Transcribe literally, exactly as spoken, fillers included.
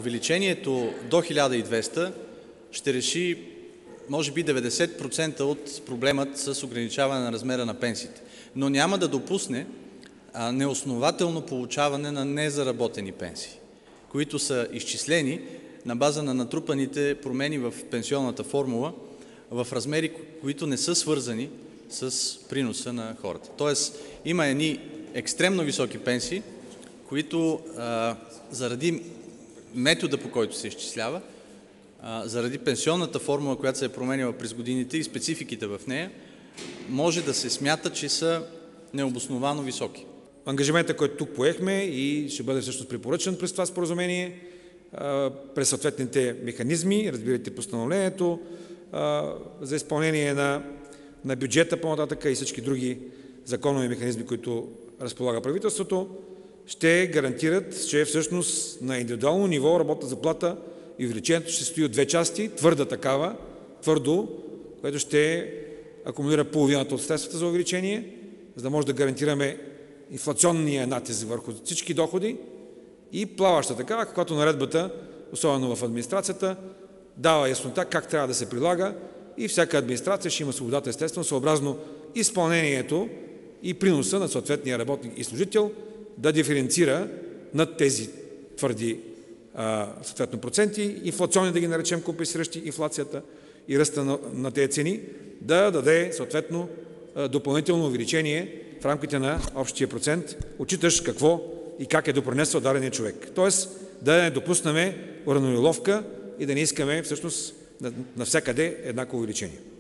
увеличението до хиляда и двеста ще реши може би деветдесет процента от проблемът с ограничаване на размера на пенсиите, но няма да допусне а, неоснователно получаване на незаработени пенсии, които са изчислени на база на натрупаните промени в пенсионната формула в размери, които не са свързани с приноса на хората. Тоест има едни екстремно високи пенсии, които а, заради метода, по който се изчислява, а, заради пенсионната формула, която се е променила през годините и спецификите в нея, може да се смята, че са необосновано високи. Ангажимента, който тук поехме и ще бъде всъщност препоръчен през това споразумение, а, през съответните механизми, разбирайте постановлението а, за изпълнение на, на бюджета по-нататък и всички други законови механизми, които разполага правителството, ще гарантират, че всъщност на индивидуално ниво работна заплата и увеличението ще стои от две части, твърда такава, твърдо, което ще акумулира половината от средствата за увеличение, за да може да гарантираме инфлационния натиск върху всички доходи, и плаваща такава, когато наредбата, особено в администрацията, дава яснота как трябва да се прилага и всяка администрация ще има свободата, естествено, съобразно изпълнението и приноса на съответния работник и служител да диференцира над тези твърди а, съответно проценти, инфлационни да ги наречем, компенсиращи инфлацията и ръста на, на тези цени, да даде съответно а, допълнително увеличение в рамките на общия процент, отчиташ какво и как е допринесъл дадения човек. Тоест да не допуснем уравниловка и да не искаме всъщност навсякъде еднакво увеличение.